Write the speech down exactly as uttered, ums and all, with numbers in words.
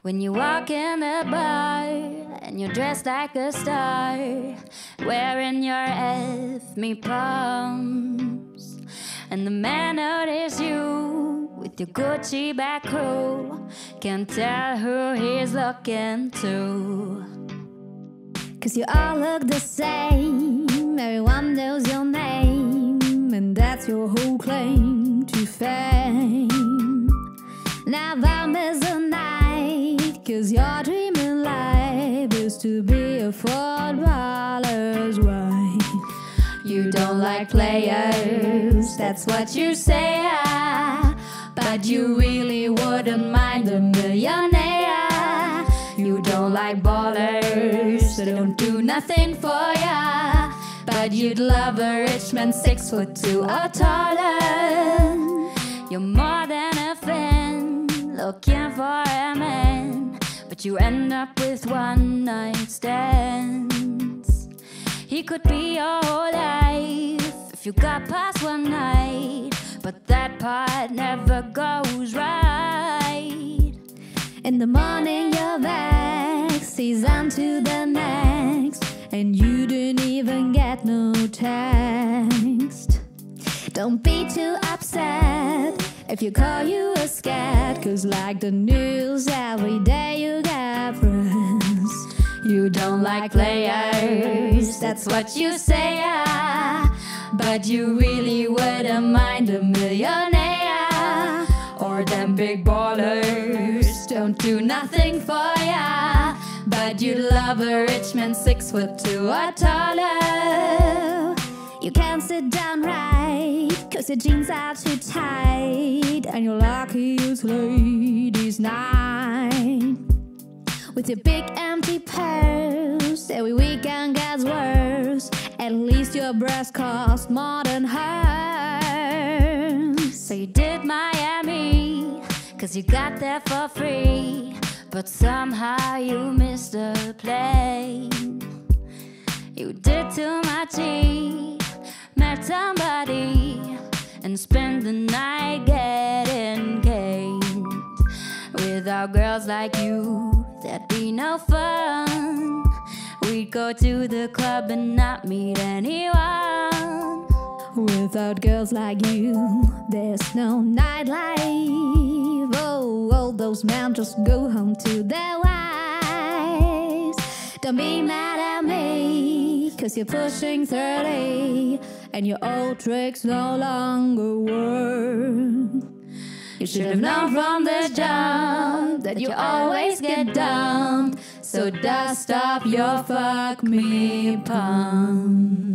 When you walk in the bar and you're dressed like a star, wearing your F me pumps, and the man notices you with your Gucci back crew, can't tell who he's looking to. Cause you all look the same, everyone knows your name, and that's your whole claim to fame. Now that is the night, cause your dream in life is to be a footballer's wife. You don't like players, that's what you say, ah, but you really wouldn't mind a millionaire. You don't like ballers, they don't do nothing for ya, but you'd love a rich man six foot two or taller. You're more than a fan, looking for a man, but you end up with one night stands. He could be your whole life if you got past one night, but that part never goes right. In the morning you're vexed, he's on to the next, and you didn't even get no text. Don't be too upset if you call you a scat, cause like the news every day you get pressed. You don't like players, that's what you say, ah, but you really wouldn't mind a millionaire. Or them big ballers don't do nothing for ya, but you love a rich man six foot two or taller. You can't sit down right, cause your jeans are too tight, and you're lucky it's ladies' night. With your big empty purse, every weekend gets worse. At least your breast costs more than hers. So you did Miami, cause you got there for free, but somehow you missed the plane. You did too much, met somebody, and spent the night getting caned. Without girls like you, there'd be no fun. We'd go to the club and not meet anyone. Without girls like you, there's no nightlife. Oh, all those men just go home to their wives. Don't be mad at me, cause you're pushing thirty, and your old tricks no longer work. You should have known from the jump that you always get dumped, so dust off your fuck me pump.